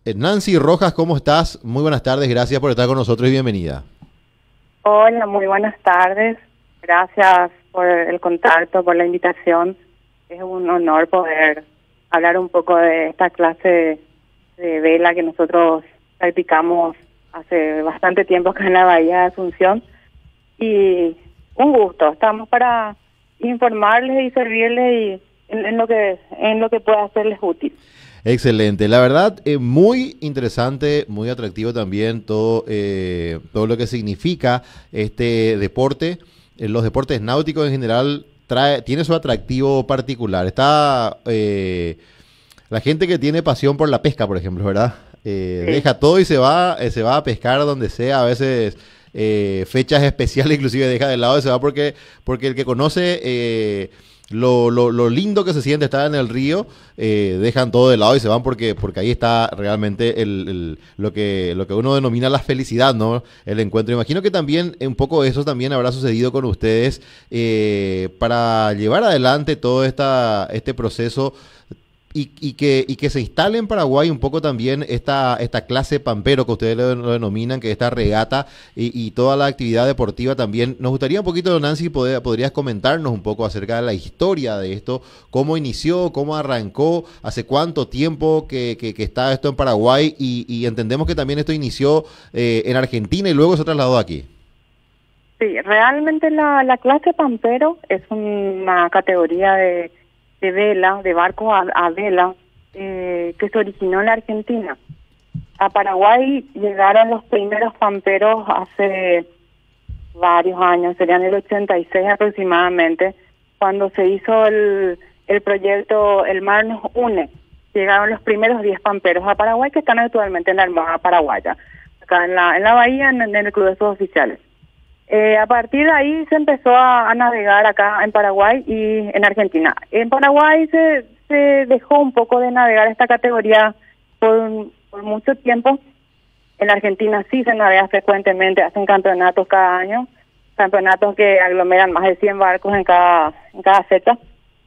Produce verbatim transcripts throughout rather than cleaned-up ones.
Eh, Nancy Rojas, ¿cómo estás? Muy buenas tardes, gracias por estar con nosotros y bienvenida. Hola, muy buenas tardes. Gracias por el contacto, por la invitación. Es un honor poder hablar un poco de esta clase de vela que nosotros practicamos hace bastante tiempo acá en la Bahía de Asunción. Y un gusto, estamos para informarles y servirles y en, en lo que en lo que pueda hacerles útil. Excelente, la verdad, eh, muy interesante, muy atractivo también todo, eh, todo lo que significa este deporte. Eh, los deportes náuticos en general trae, tiene su atractivo particular. Está eh, la gente que tiene pasión por la pesca, por ejemplo, ¿verdad? Eh, Sí. Deja todo y se va, eh, se va a pescar donde sea, a veces eh, fechas especiales inclusive deja de lado y se va porque, porque el que conoce... Eh, Lo, lo, lo lindo que se siente estar en el río, eh, dejan todo de lado y se van porque, porque ahí está realmente el, el- lo que, lo que uno denomina la felicidad, ¿no? El encuentro. Imagino que también eh, un poco eso también habrá sucedido con ustedes eh, para llevar adelante todo esta, este proceso y, y que, y que se instale en Paraguay un poco también esta, esta clase pampero que ustedes lo, lo denominan, que esta regata y, y toda la actividad deportiva también. Nos gustaría un poquito, Nancy, poder- podrías comentarnos un poco acerca de la historia de esto, cómo inició, cómo arrancó, hace cuánto tiempo que, que- que está esto en Paraguay y, y entendemos que también esto inició eh, en Argentina y luego se trasladó aquí. Sí, realmente la, la clase pampero es una categoría de, de vela, de barco a, a vela, eh, que se originó en la Argentina. A Paraguay llegaron los primeros pamperos hace varios años, serían el ochenta y seis aproximadamente, cuando se hizo el, el proyecto El Mar Nos Une. Llegaron los primeros diez pamperos a Paraguay que están actualmente en la Armada Paraguaya, acá en la, en la bahía, en, en el Club de Suboficiales. Eh, a partir de ahí se empezó a, a navegar acá en Paraguay y en Argentina. En Paraguay se, se dejó un poco de navegar esta categoría por, por mucho tiempo. En Argentina sí se navega frecuentemente, hacen campeonatos cada año, campeonatos que aglomeran más de cien barcos en cada, en cada fecha.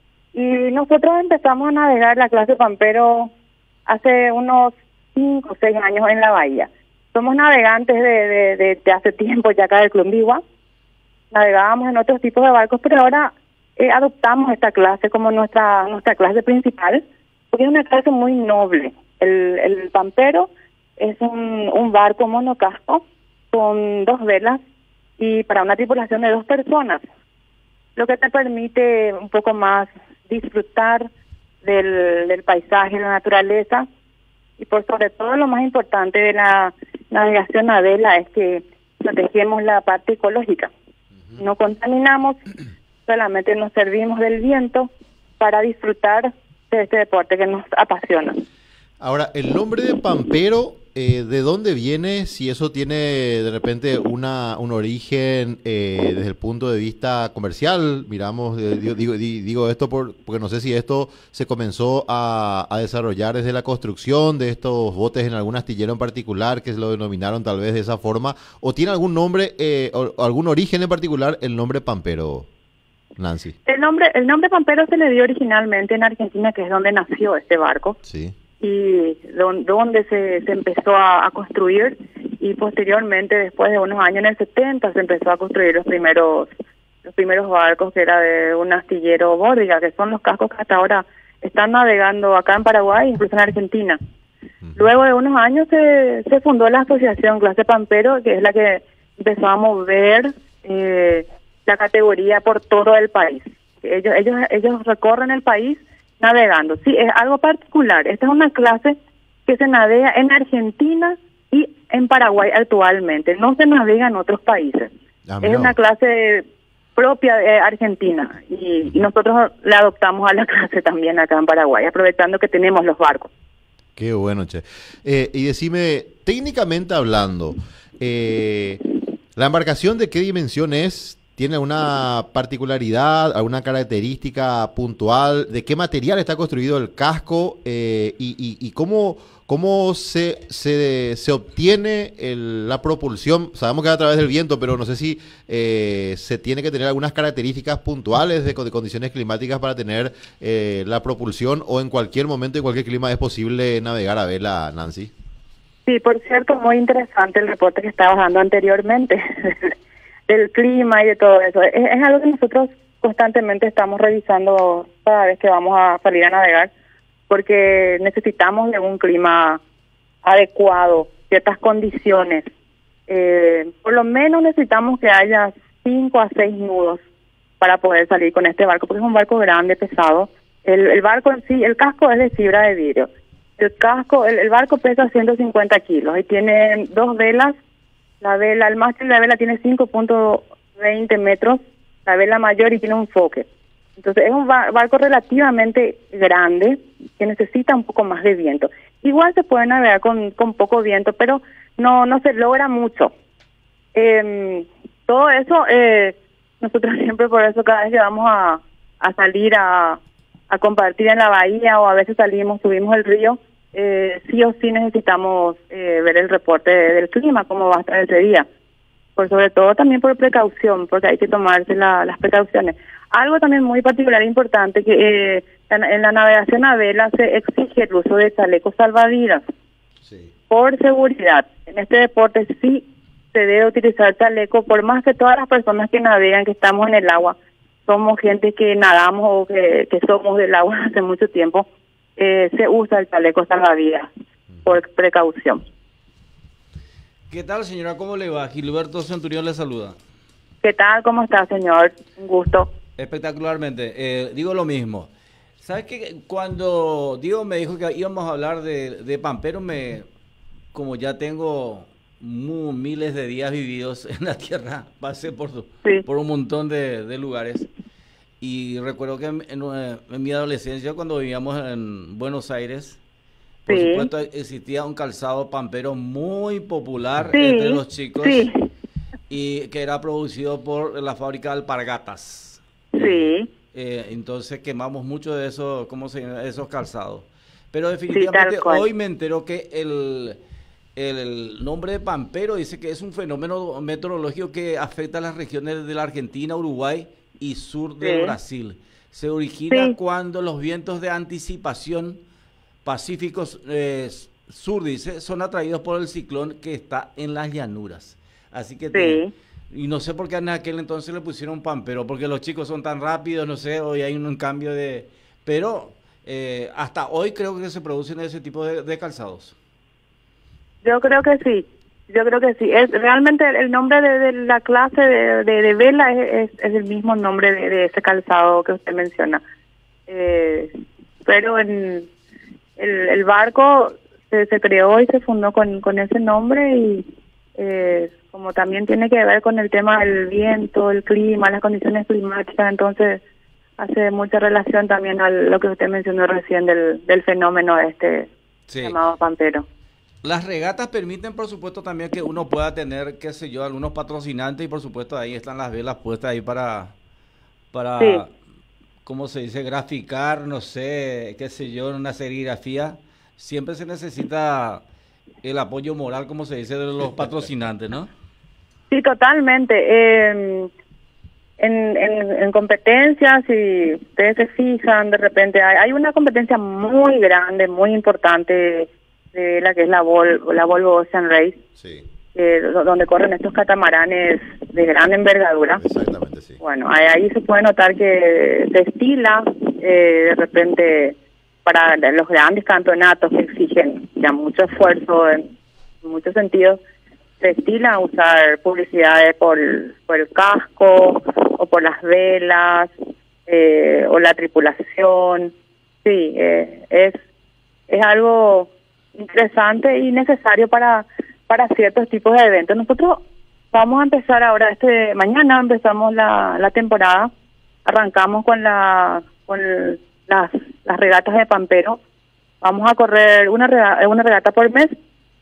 Y nosotros empezamos a navegar la clase pampero hace unos cinco o seis años en la bahía. Somos navegantes de, de, de, de hace tiempo ya acá del Club Bigua. Navegábamos en otros tipos de barcos, pero ahora eh, adoptamos esta clase como nuestra nuestra clase principal, porque es una clase muy noble. El, el pampero es un, un barco monocasco con dos velas y para una tripulación de dos personas, lo que te permite un poco más disfrutar del, del paisaje, la naturaleza, y por sobre todo lo más importante de la navegación a vela es que protegemos la parte ecológica. No contaminamos, solamente nos servimos del viento para disfrutar de este deporte que nos apasiona. Ahora, el nombre de Pampero, eh, ¿de dónde viene? Si eso tiene de repente una, un origen eh, desde el punto de vista comercial, miramos, eh, digo, digo, di- digo esto por, porque no sé si esto se comenzó a, a desarrollar desde la construcción de estos botes en algún astillero en particular, que se lo denominaron tal vez de esa forma, o tiene algún nombre, eh, o, o algún origen en particular el nombre Pampero, Nancy. El nombre, el nombre pampero se le dio originalmente en Argentina, que es donde nació este barco, Sí. y don- donde se, se empezó a, a construir, y posteriormente, después de unos años, en el setenta, se empezó a construir los primeros los primeros barcos, que era de un astillero Bórdiga, que son los cascos que hasta ahora están navegando acá en Paraguay, incluso en Argentina. Luego de unos años se, se fundó la asociación Clase Pampero, que es la que empezó a mover eh, la categoría por todo el país. Ellos, ellos, ellos recorren el país navegando. Sí, es algo particular. Esta es una clase que se navega en Argentina y en Paraguay actualmente. No se navega en otros países. Ah, Es mira una vos. clase propia de Argentina y, y nosotros la adoptamos a la clase también acá en Paraguay, aprovechando que tenemos los barcos. Qué bueno, che. Eh, y decime, técnicamente hablando, eh, ¿la embarcación de qué dimensión es? ¿Tiene alguna particularidad, alguna característica puntual? ¿De qué material está construido el casco? Eh, y, y- y cómo, cómo se, se, se obtiene el- la propulsión? Sabemos que es a través del viento, pero no sé si eh, se tiene que tener algunas características puntuales de, co- de condiciones climáticas para tener eh, la propulsión, o en cualquier momento, en cualquier clima, es posible navegar a vela, Nancy. Sí, por cierto, muy interesante el reporte que estabas dando anteriormente del clima y de todo eso. Es, es algo que nosotros constantemente estamos revisando cada vez que vamos a salir a navegar, porque necesitamos de un clima adecuado, ciertas condiciones. Eh, por lo menos necesitamos que haya cinco a seis nudos para poder salir con este barco, porque es un barco grande, pesado. El, el barco en sí, el casco es de fibra de vidrio. El casco, el, el barco pesa ciento cincuenta kilos y tiene dos velas. La vela, el mástil de la vela tiene cinco punto veinte metros, la vela mayor, y tiene un foque. Entonces es un barco relativamente grande que necesita un poco más de viento. Igual se puede navegar con, con poco viento, pero no no se logra mucho. Eh, todo eso, eh, nosotros siempre por eso cada vez que vamos a, a salir a, a compartir en la bahía, o a veces salimos, subimos el río, eh, sí o sí necesitamos eh, ver el reporte del clima, cómo va a estar ese día. Por sobre todo también por precaución, porque hay que tomarse la, las precauciones. Algo también muy particular e importante, que eh, en, en la navegación a vela se exige el uso de chalecos salvavidas. Sí. Por seguridad. En este deporte sí se debe utilizar chaleco, por más que todas las personas que navegan, que estamos en el agua, somos gente que nadamos o que, que somos del agua hace mucho tiempo, eh, se usa el chaleco salvavidas por precaución. ¿Qué tal, señora? ¿Cómo le va? Gilberto Centurión le saluda. ¿Qué tal? ¿Cómo está, señor? Un gusto. Espectacularmente. Eh, digo lo mismo. ¿Sabes qué? Cuando Diego me dijo que íbamos a hablar de, de Pampero, me, como ya tengo mu, miles de días vividos en la tierra, pasé por, sí. por un montón de, de lugares. Y recuerdo que en, en, en mi adolescencia, cuando vivíamos en Buenos Aires, por sí. supuesto existía un calzado pampero muy popular sí. entre los chicos sí. y que era producido por la fábrica de Alpargatas. Sí. Eh, entonces quemamos mucho de eso, ¿cómo se llama? Esos calzados. Pero definitivamente sí, hoy me enteró que el, el nombre de pampero dice que es un fenómeno meteorológico que afecta a las regiones de la Argentina, Uruguay y sur de sí. Brasil. Se origina sí. cuando los vientos de anticipación pacíficos eh, sur, dice, son atraídos por el ciclón que está en las llanuras. Así que, sí. te, y no sé por qué en aquel entonces le pusieron pampero, porque los chicos son tan rápidos, no sé, hoy hay un, un cambio de... Pero eh, hasta hoy creo que se producen ese tipo de, de calzados. Yo creo que sí, yo creo que sí. Es, realmente el nombre de, de la clase de, de, de vela es, es, es el mismo nombre de, de ese calzado que usted menciona. Eh, pero en... El, el barco se, se creó y se fundó con, con ese nombre, y eh, como también tiene que ver con el tema del viento, el clima, las condiciones climáticas, entonces hace mucha relación también a lo que usted mencionó recién del, del fenómeno este sí. llamado pampero. Las regatas permiten, por supuesto, también que uno pueda tener, qué sé yo, algunos patrocinantes, y por supuesto ahí están las velas puestas ahí para... para sí. ¿cómo se dice? Graficar, no sé, qué sé yo, una serigrafía. Siempre se necesita el apoyo moral, como se dice, de los patrocinantes, ¿no? Sí, totalmente. Eh, en, en, en competencias, si ustedes se fijan, de repente hay, hay una competencia muy grande, muy importante, de la que es la, Vol, la Volvo Ocean Race. Sí. Eh, donde corren estos catamaranes de gran envergadura. Exactamente, sí. Bueno, ahí, ahí se puede notar que se estila eh, de repente para los grandes campeonatos que exigen ya mucho esfuerzo en muchos sentidos, se estila usar publicidades por, por el casco o por las velas eh, o la tripulación. Sí, eh, es, es algo interesante y necesario para para ciertos tipos de eventos. Nosotros vamos a empezar ahora, este mañana empezamos la, la temporada, arrancamos con la con las, las regatas de pampero. Vamos a correr una regata, una regata por mes,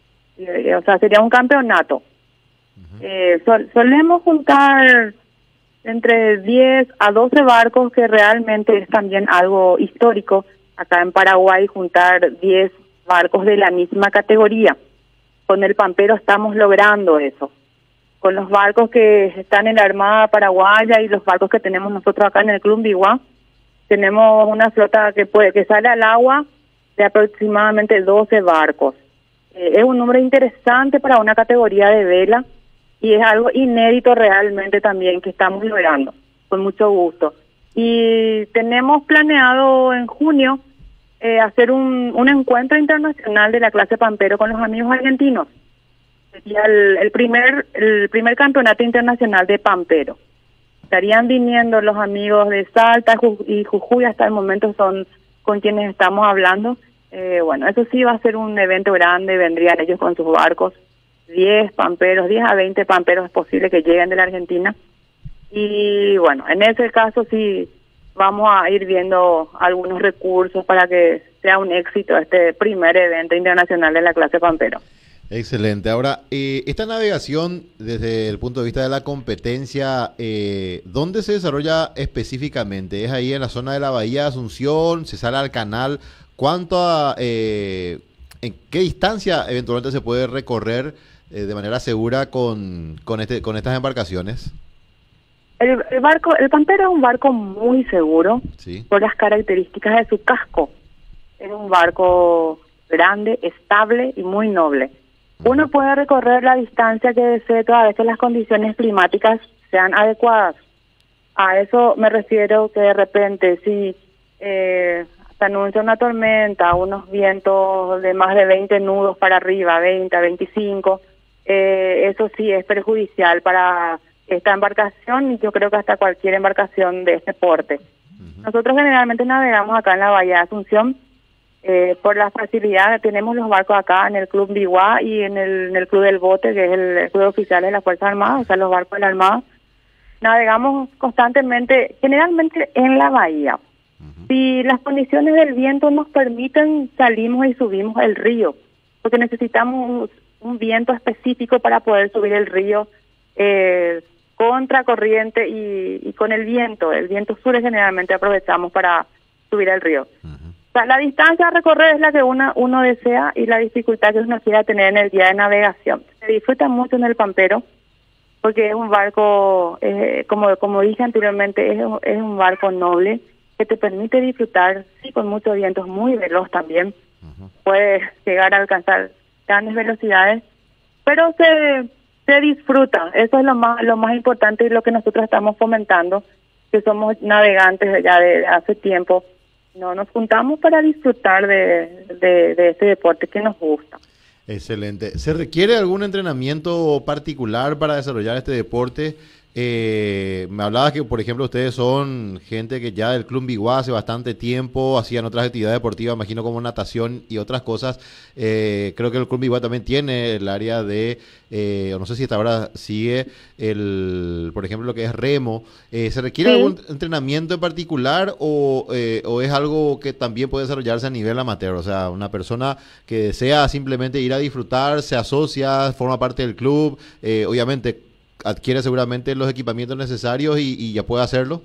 eh, o sea, sería un campeonato. Uh-huh. eh, sol, solemos juntar entre diez a doce barcos, que realmente es también algo histórico. Acá en Paraguay, juntar diez barcos de la misma categoría. Con el pampero estamos logrando eso. Con los barcos que están en la Armada Paraguaya y los barcos que tenemos nosotros acá en el Club Biguá, tenemos una flota que puede que sale al agua de aproximadamente doce barcos. Eh, es un número interesante para una categoría de vela y es algo inédito realmente también que estamos logrando, con mucho gusto. Y tenemos planeado en junio eh, hacer un, un encuentro internacional de la clase Pampero con los amigos argentinos. Sería el, el primer el primer campeonato internacional de Pampero. Estarían viniendo los amigos de Salta y Jujuy, hasta el momento son con quienes estamos hablando. Eh, bueno, eso sí va a ser un evento grande, vendrían ellos con sus barcos, diez pamperos, diez a veinte pamperos es posible que lleguen de la Argentina. Y bueno, en ese caso sí vamos a ir viendo algunos recursos para que sea un éxito este primer evento internacional de la clase Pampero. Excelente. Ahora, eh, esta navegación desde el punto de vista de la competencia, eh, ¿dónde se desarrolla específicamente? ¿Es ahí en la zona de la Bahía de Asunción? ¿Se sale al canal? ¿Cuánto a, eh, en qué distancia eventualmente se puede recorrer eh, de manera segura con, con, este, con estas embarcaciones? El, el barco, el Pampero es un barco muy seguro, sí, por las características de su casco. Es un barco grande, estable y muy noble. Uno puede recorrer la distancia que desee toda vez que las condiciones climáticas sean adecuadas. A eso me refiero que de repente si eh, se anuncia una tormenta, unos vientos de más de veinte nudos para arriba, veinte a veinticinco, eh, eso sí es perjudicial para esta embarcación y yo creo que hasta cualquier embarcación de este porte. Uh-huh. Nosotros generalmente navegamos acá en la Bahía de Asunción. Eh, por la facilidad que tenemos los barcos acá en el Club Biguá y en el, en el Club del Bote, que es el, el club oficial de las Fuerzas Armadas, o sea, los barcos de la Armada, navegamos constantemente, generalmente en la bahía. Uh-huh. Si las condiciones del viento nos permiten, salimos y subimos el río, porque necesitamos un, un viento específico para poder subir el río eh, contra corriente y, y con el viento. El viento sur generalmente aprovechamos para subir el río. Uh-huh. La distancia a recorrer es la que uno, uno desea y la dificultad que uno quiera tener en el día de navegación. Se disfruta mucho en el Pampero porque es un barco, eh, como como dije anteriormente, es, es un barco noble que te permite disfrutar, sí, con muchos vientos, muy veloz también. Uh-huh. Puedes llegar a alcanzar grandes velocidades, pero se se disfruta. Eso es lo más lo más importante y lo que nosotros estamos fomentando, que somos navegantes ya de, de hace tiempo. No, nos juntamos para disfrutar de, de, de este deporte que nos gusta. Excelente. ¿Se requiere algún entrenamiento particular para desarrollar este deporte? Eh, me hablabas que, por ejemplo, ustedes son gente que ya del Club Biguá hace bastante tiempo, hacían otras actividades deportivas, imagino como natación y otras cosas. Eh, creo que el Club Biguá también tiene el área de, eh, o no sé si hasta ahora sigue, el, por ejemplo, lo que es remo. Eh, ¿Se requiere sí. algún entrenamiento en particular o, eh, o es algo que también puede desarrollarse a nivel amateur? O sea, una persona que desea simplemente ir a disfrutar, se asocia, forma parte del club, eh, obviamente adquiere seguramente los equipamientos necesarios y, y ya puede hacerlo.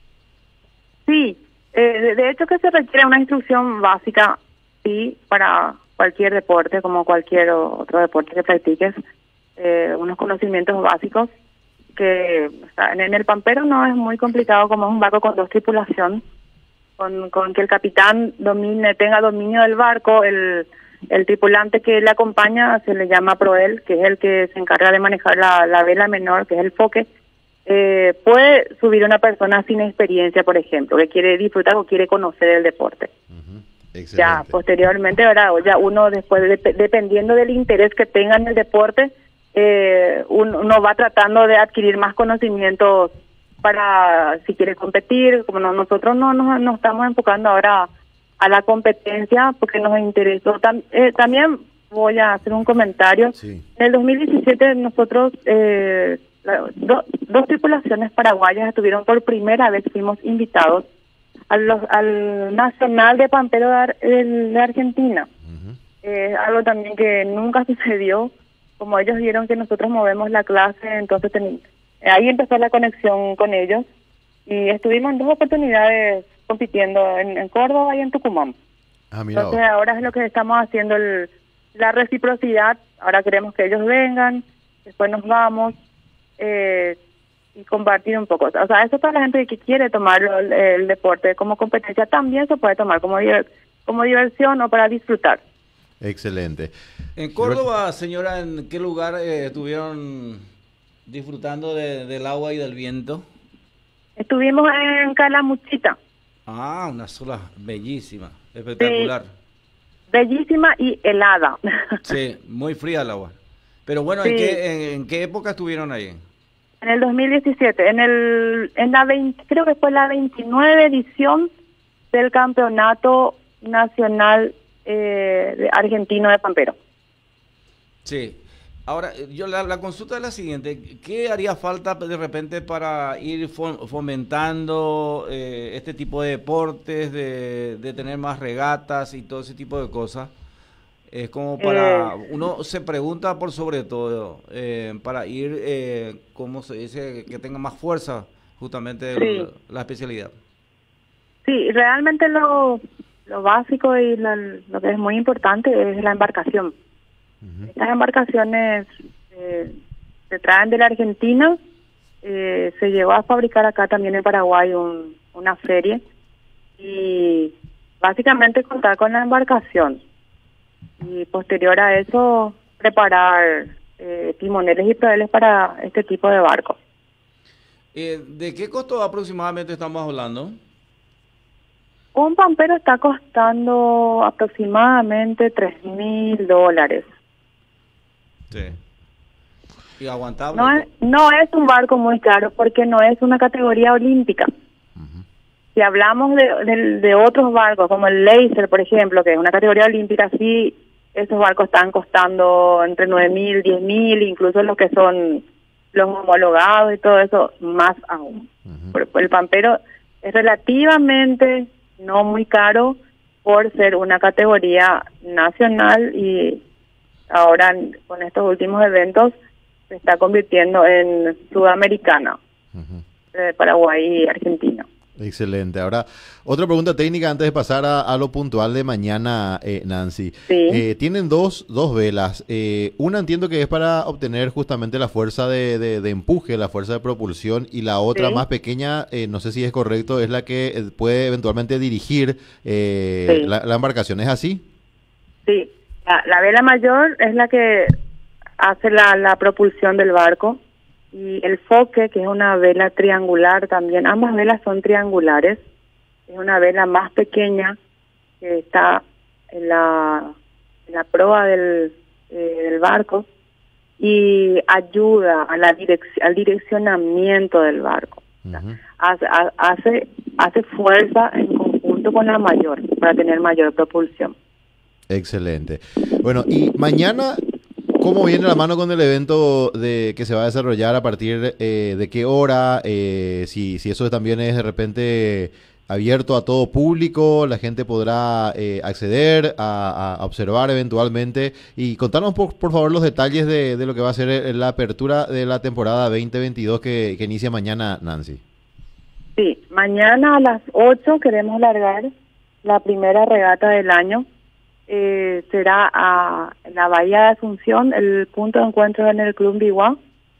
Sí, eh, de hecho que se requiere una instrucción básica, sí, para cualquier deporte, como cualquier otro deporte que practiques, eh, unos conocimientos básicos que o sea, en, en el Pampero no es muy complicado, como es un barco con dos tripulaciones, con, con que el capitán domine, tenga dominio del barco, el El tripulante que le acompaña se le llama proel, que es el que se encarga de manejar la, la vela menor, que es el foque. Eh, puede subir una persona sin experiencia, por ejemplo, que quiere disfrutar o quiere conocer el deporte. Uh-huh. Ya posteriormente, ¿verdad? O ya uno después, de, dependiendo del interés que tenga en el deporte, eh, uno, uno va tratando de adquirir más conocimientos para si quiere competir. Como no, nosotros no nos no estamos enfocando ahora a la competencia porque nos interesó. Tam, eh, también voy a hacer un comentario. Sí. En el dos mil diecisiete nosotros, eh, la, do, dos tripulaciones paraguayas estuvieron por primera vez, fuimos invitados a los, al Nacional de Pampero de, de Argentina. Uh-huh. Eh, algo también que nunca sucedió, como ellos vieron que nosotros movemos la clase, entonces ten, ahí empezó la conexión con ellos y estuvimos en dos oportunidades compitiendo en, en Córdoba y en Tucumán. Ah, mira. Entonces ahora es lo que estamos haciendo, el, la reciprocidad. Ahora queremos que ellos vengan, después nos vamos eh, y compartir un poco. O sea, eso para la gente que quiere tomar el, el deporte como competencia, también se puede tomar como, como diversión o para disfrutar. Excelente. En Córdoba, señora, ¿en qué lugar eh, estuvieron disfrutando de, del agua y del viento? Estuvimos en Calamuchita. Ah, una sola bellísima, espectacular. Sí, bellísima y helada. Sí, muy fría el agua. Pero bueno, Sí. ¿en qué, en, en qué época estuvieron ahí? En el dos mil diecisiete, en el, en la veinte, creo que fue la veintinueve edición del Campeonato Nacional eh, de Argentino de Pampero. Sí. Ahora, yo la, la consulta es la siguiente. ¿Qué haría falta de repente para ir fomentando eh, este tipo de deportes, de, de tener más regatas y todo ese tipo de cosas? Es como para, Eh, uno se pregunta por sobre todo, eh, para ir, eh, ¿cómo se dice? Que tenga más fuerza justamente Sí. el, la especialidad. Sí, realmente lo, lo básico y lo, lo que es muy importante es la embarcación. Uh-huh. Estas embarcaciones eh, se traen de la Argentina, eh, se llegó a fabricar acá también en Paraguay un, una serie y básicamente contar con la embarcación y posterior a eso preparar eh, timoneles y proveles para este tipo de barcos. Eh, ¿De qué costo aproximadamente estamos hablando? Un pampero está costando aproximadamente tres mil dólares. Sí. ¿Y aguantable? No es, no es un barco muy caro porque no es una categoría olímpica. Uh-huh. Si hablamos de, de, de otros barcos, como el Laser, por ejemplo, que es una categoría olímpica, sí, esos barcos están costando entre nueve mil, diez mil, incluso los que son los homologados y todo eso, más aún. Uh-huh. Por, por el pampero es relativamente no muy caro por ser una categoría nacional y ahora con estos últimos eventos se está convirtiendo en sudamericana, Uh-huh. de Paraguay y Argentina. Excelente. Ahora, otra pregunta técnica antes de pasar a, a lo puntual de mañana, eh, Nancy. Sí. Eh, tienen dos, dos velas. Eh, una entiendo que es para obtener justamente la fuerza de, de, de empuje, la fuerza de propulsión, y la otra Sí. más pequeña, eh, no sé si es correcto, es la que eh, puede eventualmente dirigir eh, Sí. la, la embarcación. ¿Es así? Sí, la, la vela mayor es la que hace la, la propulsión del barco y el foque, que es una vela triangular también, ambas velas son triangulares, es una vela más pequeña que está en la, en la proa del, eh, del barco y ayuda a la direc al direccionamiento del barco. Uh-huh. Hace, hace, hace fuerza en conjunto con la mayor para tener mayor propulsión. Excelente. Bueno, y mañana, ¿cómo viene la mano con el evento de que se va a desarrollar a partir eh, de qué hora? Eh, si, si eso también es de repente abierto a todo público, la gente podrá eh, acceder a, a observar eventualmente. Y contanos por, por favor los detalles de, de lo que va a ser la apertura de la temporada veinte veintidós que, que inicia mañana, Nancy. Sí, mañana a las ocho queremos largar la primera regata del año. Eh, será a, en la Bahía de Asunción, el punto de encuentro en el Club Biguá.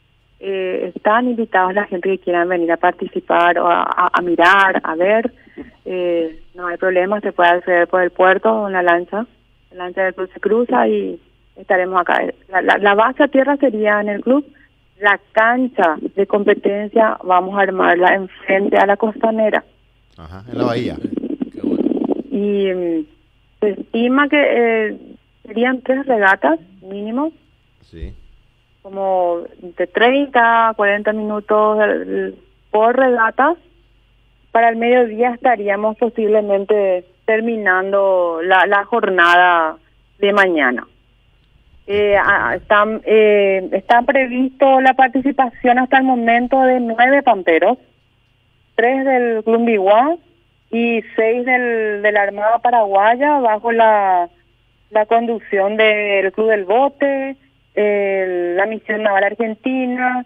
Eh, están invitados la gente que quieran venir a participar o a, a, a mirar, a ver. Eh, no hay problema, se puede acceder por el puerto en la lancha. La lancha del club se cruza y estaremos acá. La, la, la base a tierra sería en el club. La cancha de competencia vamos a armarla enfrente a la costanera. Ajá, en la bahía. Qué bueno. Y um, se estima que eh, serían tres regatas mínimo, Sí. como de treinta a cuarenta minutos eh, por regata. Para el mediodía estaríamos posiblemente terminando la, la jornada de mañana. Eh, ah, están, eh, está previsto la participación hasta el momento de nueve pamperos, tres del Club Biguá y seis del, de la Armada Paraguaya bajo la, la conducción del Club del Bote, eh, la Misión Naval Argentina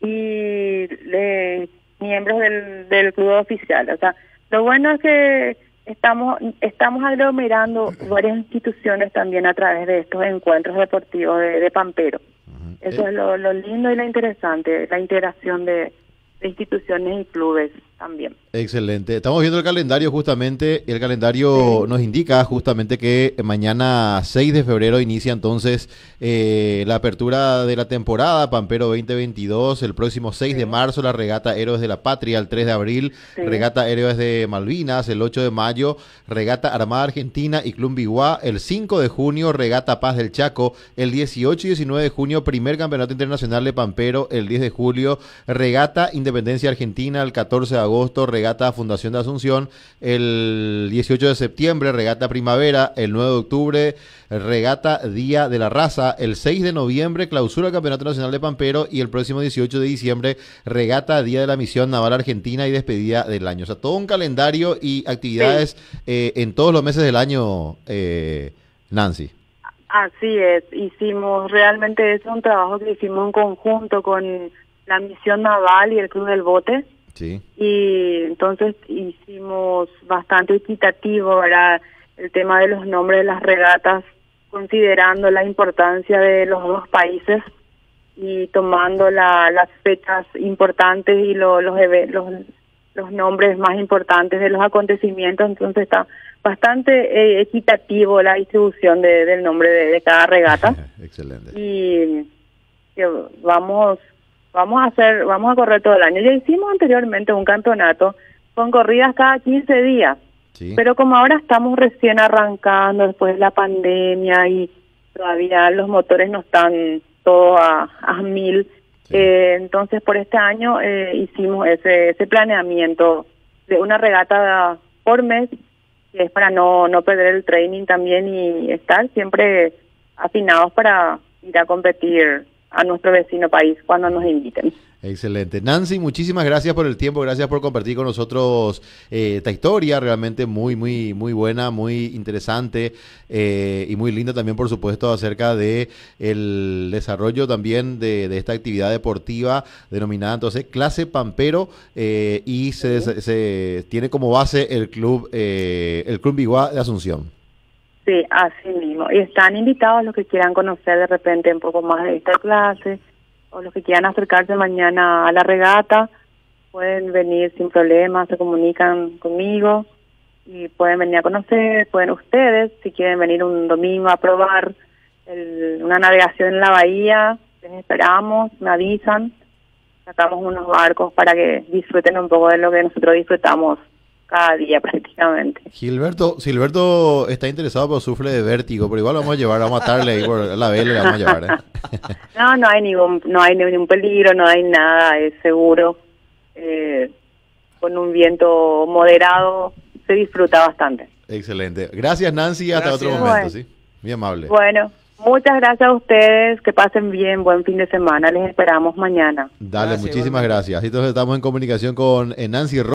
y eh, miembros del, del club oficial. O sea, lo bueno es que estamos estamos aglomerando varias instituciones también a través de estos encuentros deportivos de, de Pampero. Uh-huh. Eso Eh, es lo, lo lindo y lo interesante, la integración de, de instituciones y clubes también. Excelente. Estamos viendo el calendario justamente. El calendario sí. nos indica justamente que mañana seis de febrero inicia entonces eh, la apertura de la temporada Pampero veinte veintidós. El próximo seis sí. de marzo la regata Héroes de la Patria. El tres de abril sí. regata Héroes de Malvinas. El ocho de mayo regata Armada Argentina y Club Biguá. El cinco de junio regata Paz del Chaco. El dieciocho y diecinueve de junio primer campeonato internacional de Pampero. El diez de julio regata Independencia Argentina. El catorce de agosto regata Fundación de Asunción, el dieciocho de septiembre regata Primavera, el nueve de octubre regata Día de la Raza, el seis de noviembre clausura el Campeonato Nacional de Pampero y el próximo dieciocho de diciembre regata Día de la Misión Naval Argentina y despedida del año. O sea, todo un calendario y actividades sí. eh, en todos los meses del año, eh, Nancy. Así es, hicimos, realmente es un trabajo que hicimos en conjunto con la Misión Naval y el Club del Bote. Sí. Y entonces hicimos bastante equitativo, ¿verdad?, el tema de los nombres de las regatas, considerando la importancia de los dos países y tomando la, las fechas importantes y lo, los, los los nombres más importantes de los acontecimientos. Entonces está bastante eh, equitativo la distribución de, del nombre de, de cada regata. Excelente. Y que vamos... Vamos a hacer, vamos a correr todo el año. Ya hicimos anteriormente un campeonato con corridas cada quince días, sí. pero como ahora estamos recién arrancando después de la pandemia y todavía los motores no están todos a, a mil, sí. eh, entonces por este año eh, hicimos ese, ese planeamiento de una regata por mes, que es para no, no perder el training también y estar siempre afinados para ir a competir a nuestro vecino país cuando nos inviten. Excelente. Nancy, muchísimas gracias por el tiempo, gracias por compartir con nosotros eh, esta historia, realmente muy, muy, muy buena, muy interesante eh, y muy linda también, por supuesto, acerca de el desarrollo también de, de esta actividad deportiva denominada entonces Clase Pampero eh, y se, sí. se, se tiene como base el club, eh, el Club Biguá de Asunción. Sí, así mismo. Y están invitados los que quieran conocer de repente un poco más de esta clase o los que quieran acercarse mañana a la regata, pueden venir sin problemas, se comunican conmigo y pueden venir a conocer. Pueden ustedes, si quieren venir un domingo a probar el, una navegación en la bahía, les esperamos, me avisan, sacamos unos barcos para que disfruten un poco de lo que nosotros disfrutamos cada día prácticamente. Gilberto, Gilberto está interesado pero sufre de vértigo, pero igual lo vamos a llevar, vamos a atarle ahí por la vela, le vamos a llevar. ¿eh? No, no hay ningún, no hay ningún peligro, no hay nada, es seguro. Eh, con un viento moderado se disfruta bastante. Excelente. Gracias, Nancy, hasta gracias. Otro momento, bueno. ¿sí? Muy amable. Bueno, muchas gracias a ustedes, que pasen bien, buen fin de semana, les esperamos mañana. Dale, gracias, muchísimas gracias. Entonces estamos en comunicación con Nancy